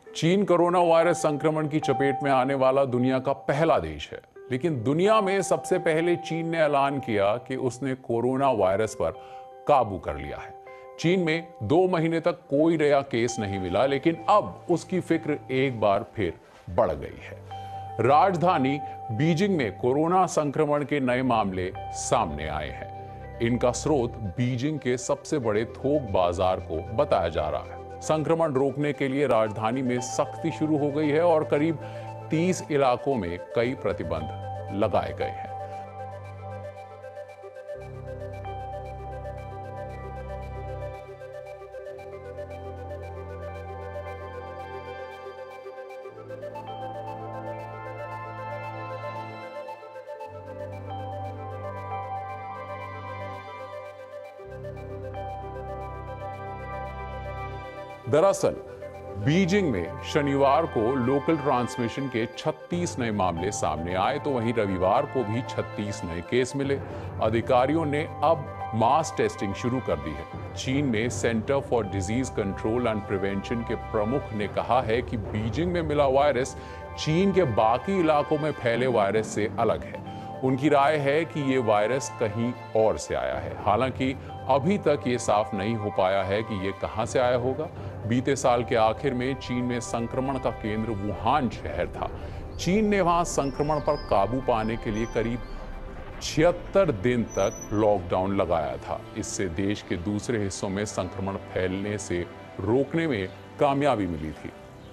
चीन corona virus संक्रमण की चपेट में आने वाला दुनिया का पहला देश है, लेकिन दुनिया में सबसे पहले चीन ने ऐलान किया कि उसने कोरोना वायरस पर काबू कर लिया है। चीन में 2 महीने तक कोई नया केस नहीं मिला, लेकिन अब उसकी फिक्र एक बार फिर बढ़ गई है। राजधानी बीजिंग में कोरोना संक्रमण के नए मामले सामने आए हैं। इनका स्रोत बीजिंग के सबसे बड़े थोक बाजार को बताया जा रहा है। संक्रमण रोकने के लिए राजधानी में सख्ती शुरू हो गई है और करीब 30 इलाकों में कई प्रतिबंध लगाए गए हैं। दरअसल बीजिंग में शनिवार को लोकल ट्रांसमिशन के 36 नए मामले सामने आए, तो वहीं रविवार को भी 36 नए केस मिले। अधिकारियों ने अब मास टेस्टिंग शुरू कर दी है। चीन में centre for disease control and prevention के प्रमुख ने कहा है कि बीजिंग में मिला वायरस चीन के बाकी इलाकों में फैले वायरस से अलग है। उनकी राय है कि ये वायरस कहीं और से आया है। हालांकि अभी तक ये साफ नहीं हो पाया है कि ये कहां से आया होगा। बीते साल के आखिर में चीन में संक्रमण का केंद्र वुहान शहर था। चीन ने वहां संक्रमण पर काबू पाने के लिए करीब 76 दिन तक लॉकडाउन लगाया था। इससे देश के दूसरे हिस्सों में संक्रमण फैलने से रोकने में कामयाबी मिली थी।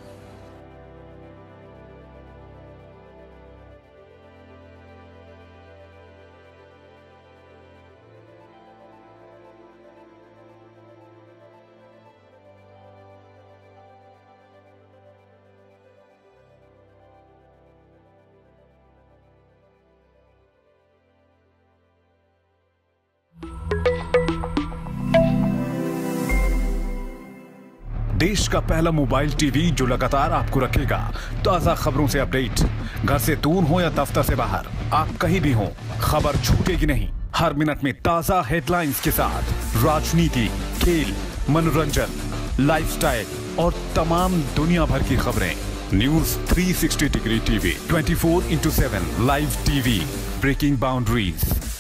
देश का पहला मोबाइल टीवी जो लगातार आपको रखेगा ताजा खबरों से अपडेट। घर से दूर हो या दफ्तर से बाहर, आप कहीं भी हो, खबर छूटेगी नहीं। हर मिनट में ताजा हेडलाइंस के साथ राजनीति, खेल, मनोरंजन, लाइफस्टाइल और तमाम दुनिया भर की खबरें। News 360 degree TV 24/7 live TV, breaking boundaries.